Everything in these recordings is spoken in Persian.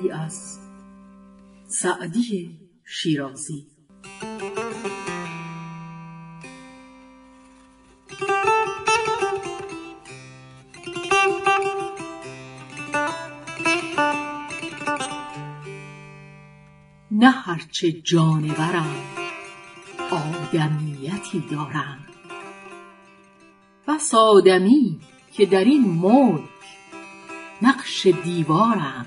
ای از سعدی شیرازی. نه هرچه جانورم آدمیتی دارم، بس آدمی که در این ملک نقش دیوارم.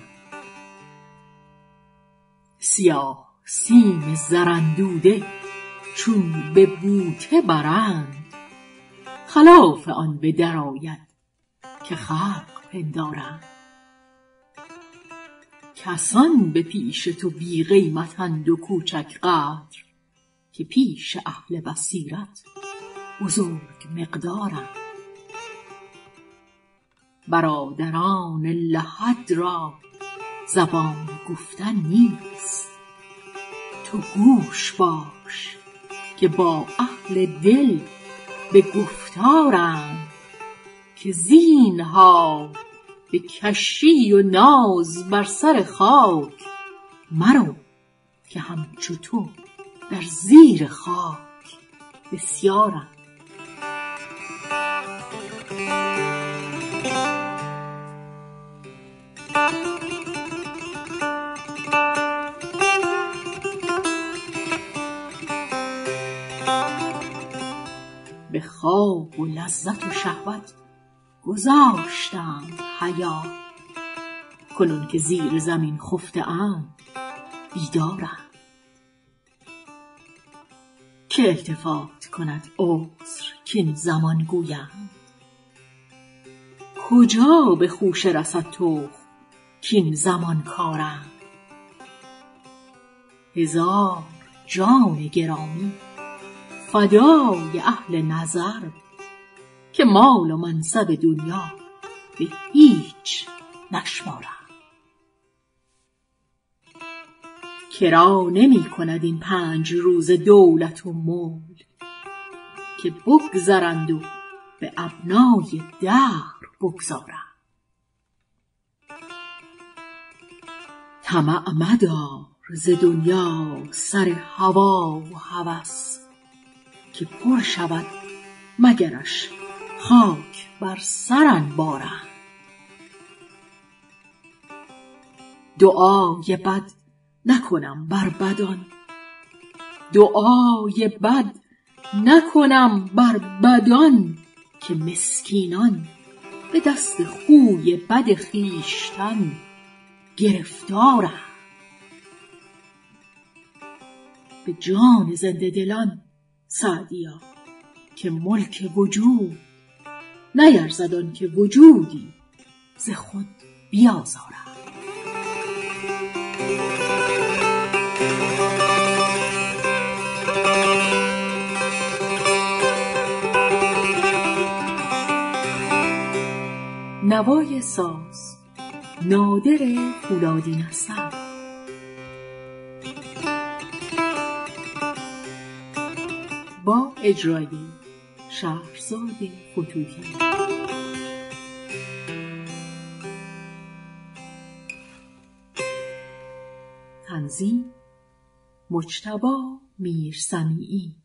سیاه سیم زراندوده چون به بوته برند، خلاف آن به در آید که خلق پندارم. کسان به پیش تو بی قیمتند و کوچک قدر، که پیش اهل بصیرت بزرگ مقدارم. برادران لحد را زبان گفتن نیست، تو گوش باش که با اهل دل به گفتارم. که زینهار به کشی و ناز بر سر خاک مرو، که همچو تو در زیر خاک بسیارم. به خواب و لذت و شهوت گذاشتم حیا، کنون که زیر زمین خفته ام بیدارم. که التفات کند عذر کین زمان گویم، کجا به خوشه رسد تخم کین زمان کارم. هزار جان گرامی فدای اهل نظر، که مال و منصب دنیا به هیچ نشمارم. کرا نمی کند این 5 روز دولت و ملک، که بگذرند و به ابنای دهر بگذارم. طمع مدار ز دنیا سر هوا و هوس، که پر شود مگرش خاک بر سر بارم. دعای بد نکنم بر بدان، دعای بد نکنم بر بدان، که مسکینان به دست خوی بد خویشتن گرفتارم. به جان زنده دلان سعدیا که ملک وجود نیرزد آن که وجودی ز خود بیازارم. نوای ساز نادر فولادی نصر، با اجرای شهرزاد فتوحی. تنظیم مجتبی میرسمیعی.